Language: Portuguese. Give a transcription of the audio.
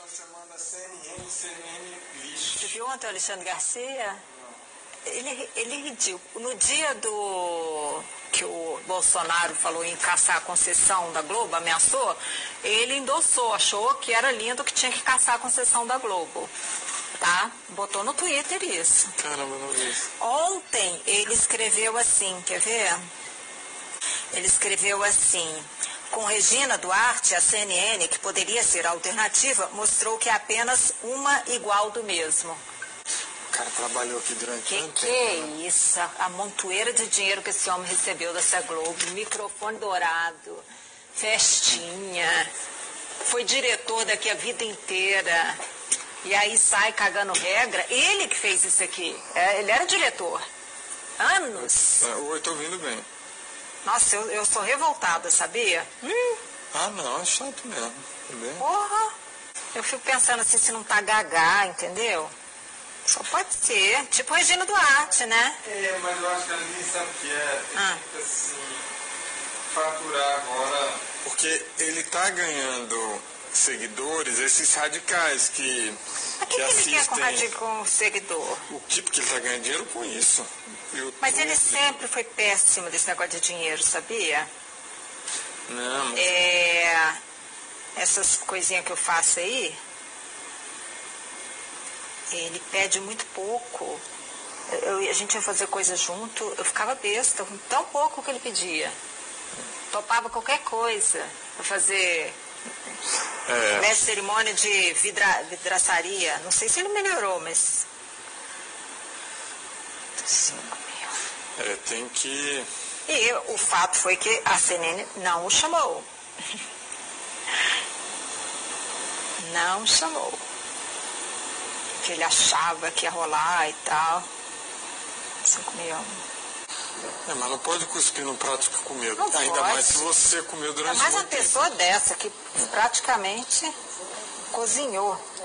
você manda CNN, CNN lixo. Você viu ontem o Alexandre Garcia? Ele é ridículo. No dia que o Bolsonaro falou em caçar a concessão da Globo, ameaçou, ele endossou, achou que era lindo, que tinha que caçar a concessão da Globo. Tá? Botou no Twitter isso. Caramba, não vi isso. Ontem ele escreveu assim, quer ver? Ele escreveu assim: com Regina Duarte, a CNN, que poderia ser a alternativa, mostrou que é apenas uma igual do mesmo. O cara trabalhou aqui durante tanto Que é isso? A montoeira de dinheiro que esse homem recebeu dessa Globo, microfone dourado, festinha, foi diretor daqui a vida inteira, e aí sai cagando regra. Ele que fez isso aqui, ele era diretor, anos. Oi, tô ouvindo bem. Nossa, eu sou revoltada, sabia? Ah, não, é chato mesmo. Bem. Porra! Eu fico pensando assim, se não tá gagá, entendeu? Só pode ser. Tipo Regina Duarte, né? É, mas eu acho que ninguém sabe o que é. Ele fica assim, faturar agora. Porque ele tá ganhando seguidores, esses radicais que assistem. Ele quer com seguidor? O tipo que ele tá ganhando dinheiro com isso. Mas ele sempre foi péssimo desse negócio de dinheiro, sabia? Não, mas... Essas coisinhas que eu faço aí, ele pede muito pouco. A gente ia fazer coisa junto, eu ficava besta com tão pouco que ele pedia. Topava qualquer coisa pra fazer mestre cerimônia de vidraçaria. Não sei se ele melhorou, mas... 5 mil. Tem que... E o fato foi que a CNN não o chamou. Não chamou. Que ele achava que ia rolar e tal. 5 mil. Mas não pode cuspir no prato que comeu. Não Ainda pode. mais se você comeu durante Ainda mais muito uma pessoa dessa que praticamente cozinhou.